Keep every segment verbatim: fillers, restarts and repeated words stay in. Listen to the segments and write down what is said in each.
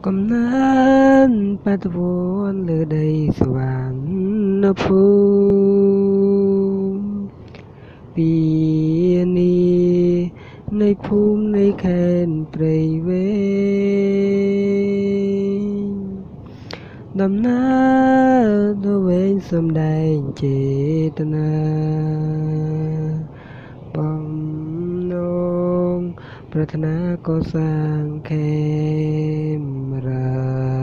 កំណើនបាតុវនលើដីសវណ្ណភូមិពីនេះនៃភូមិនៃខេត្តព្រៃវែងដំណើរទៅវែងសំដែងចេតនាបំណងប្រាថ្នាកសាងខេមរា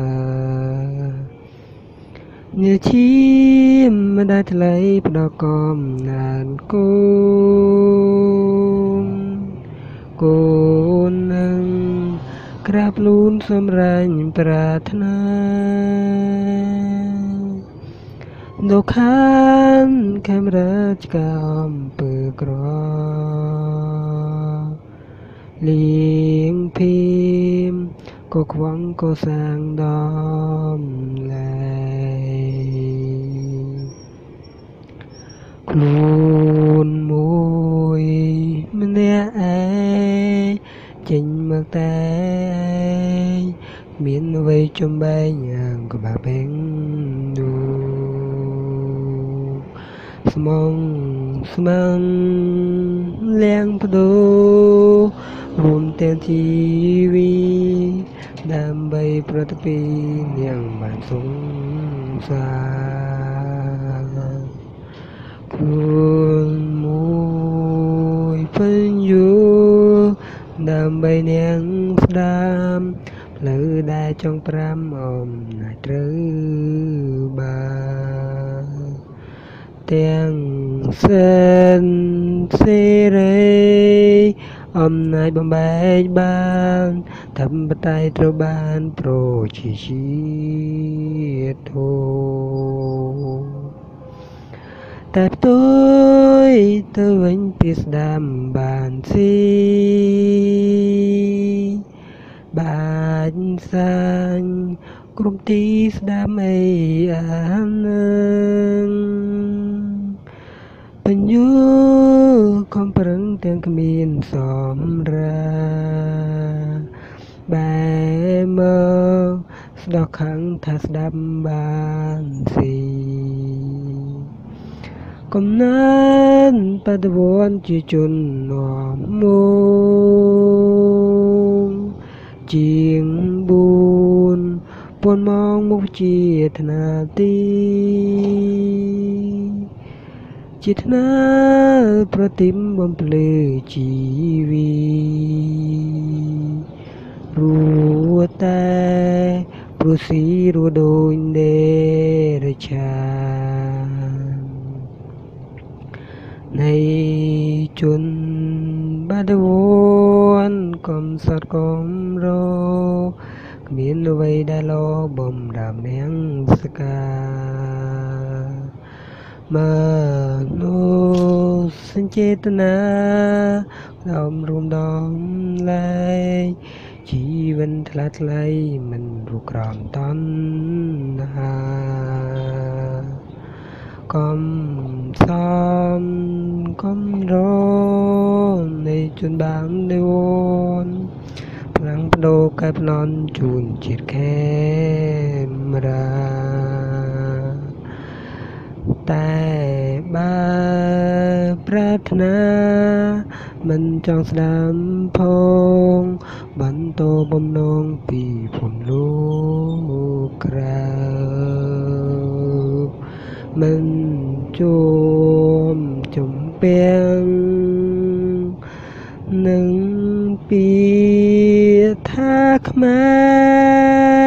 ញាឈាមមិនដែលថ្លៃផ្ដល់កំណានគូកូននឹងក្រាបលូនសម្រាញ់ប្រាថ្នាលោកខានខេមរាជកាអំពើក្រលៀងភីមក៏ខ្វងក៏សាងដំឡែខ្លួនមួយម្នាក់ឯងចេញមកតែមានអ្វីចំបែងយ៉ាងក្បាលពេញទូស្មងស្មាំងលៀងបដូររួមទាំងជីវីដើម្បីប្រតិពីនាងបានសងសារខ្លួនមួយពេញយូដើម្បីនាងស្ដាមផ្លូវដែលចង់ប្រាំអមណាច់ត្រូវបានទាំងសិនសេរីអំណាចបំបែកបានធម្មបតេយ្យត្រូវបានប្រជាជាតិធូតែផ្ទុយទៅវិញពីស្ដាំបានស៊ីបាញ់សាញ់ក្រុមទីស្ដាំអីអាននឹងបញ្ញូខំប្រឹងទាំងគ្មានសម្រាបែមកស្ដោះខាងថាស្ដាប់បានស៊ីកំណើនបដវនជាជននាំមកជាងបួនពួនមកមុខជាធនាទីជាថ្នាប្រតិមបំភ្លឺជីវីរួតែព្រោះស៊ីរួដូចដេរឆានៃជនបាដវនកំសត់កំរគ្មានអ្វីដែលលោបំរាមនាងសកាមនុស្សចេតនាដំរួមដំលែងជីវិតថ្លាថ្លៃមិនរុក្រំតណ្ហាកំសំកំរនៃជនបានទេវនផ្លាំងបដូរកែបណនជូនជាតិខេមរាតែបើប្រាថ្នាមិនចង់ស្ដាំផងបន្តបំណងពីភពលោកក្រៅមិនជួមចំពាំងនឹងពីថាខ្មែរ